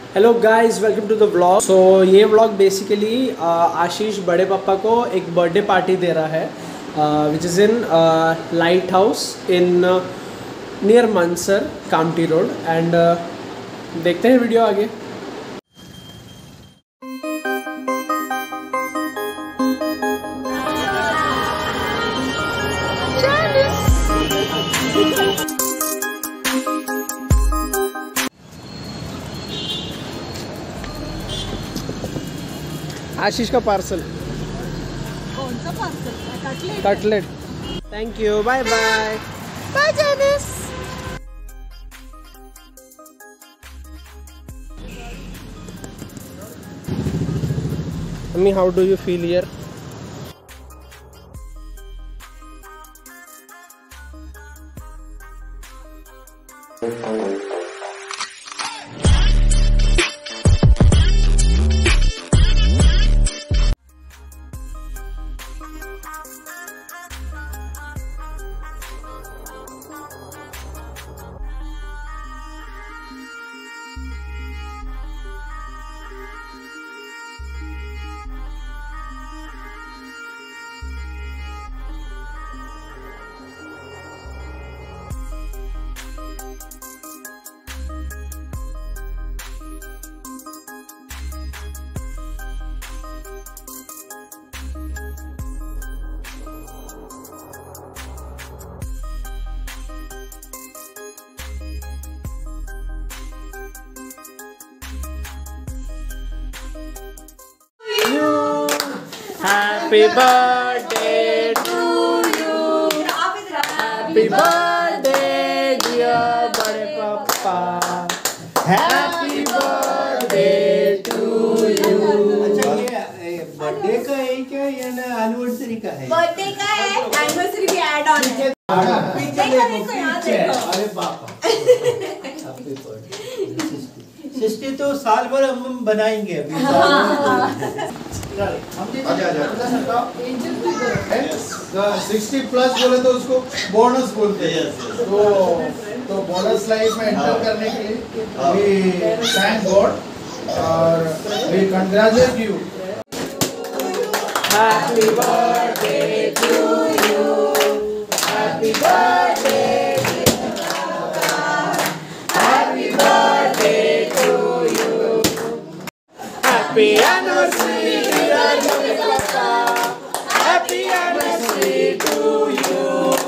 Hello guys, welcome to the vlog. So ये vlog basically आशीष बड़े पापा को एक बर्थडे पार्टी दे रहा है which is in lighthouse in near Mansar Kamptee road. And देखते हैं वीडियो आगे। आशीष का पार्सल। कौन सा parcel? Cutlet. Thank you, bye bye. Bye Janice. Mummy, how do you feel here? Happy birthday to you. Happy birthday dear बड़े पापा. Happy birthday to you. अच्छा, ये बर्थडे का है क्या या ना एनिवर्सरी का है? बर्थडे का है, एनिवर्सरी भी ऐड ऑन है। अरे बाप, हैप्पी बर्थडे। 60 तो साल भर हम बनाएंगे अभी। 60 प्लस बोले तो उसको बोनस बोलते हैं। तो बोनस लाइफ में एंटर करने के लिए वी थैंक गॉड और we congratulate you. Happy birthday to you. Happy birthday dear Papa. Happy birthday to you. Happy anniversary dear Papa. Happy anniversary to you.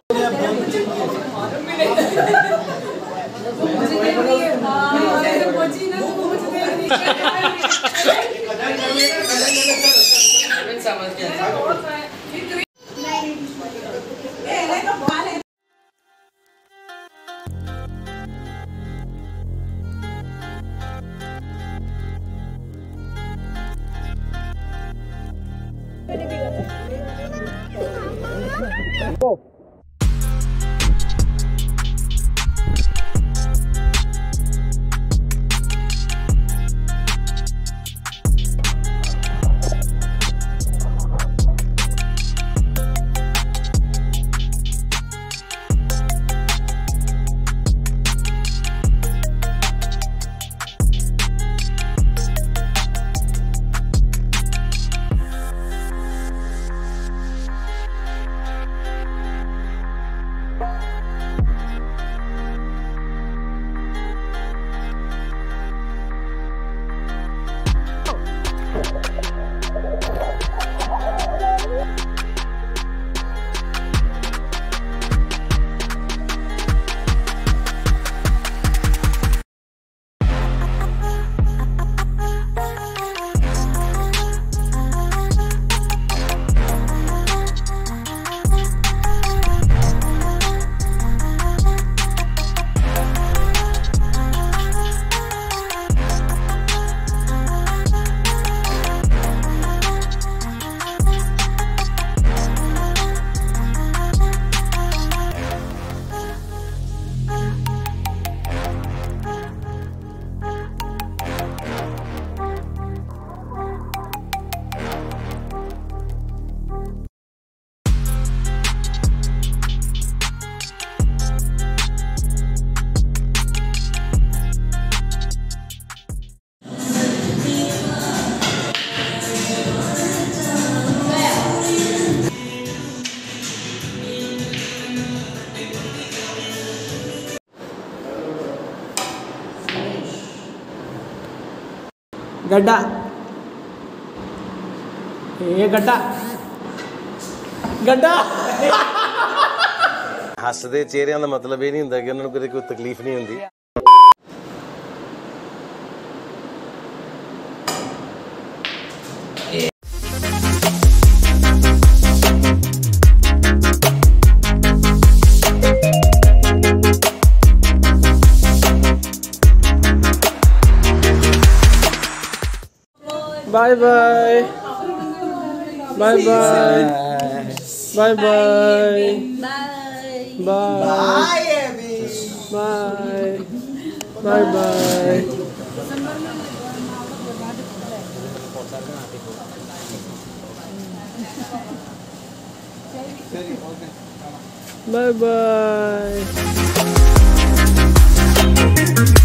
Go. गड्ढा ये गड्ढा गड्ढा हसदे चेहरिਆਂ ਦਾ ਮਤਲਬ ਇਹ ਨਹੀਂ ਹੁੰਦਾ ਕਿ ਉਹਨਾਂ ਨੂੰ ਕੋਈ ਤਕਲੀਫ ਨਹੀਂ ਹੁੰਦੀ Bye bye. Bye bye. Bye bye. Bye. Bye, Abby. Bye. Bye bye. Bye bye.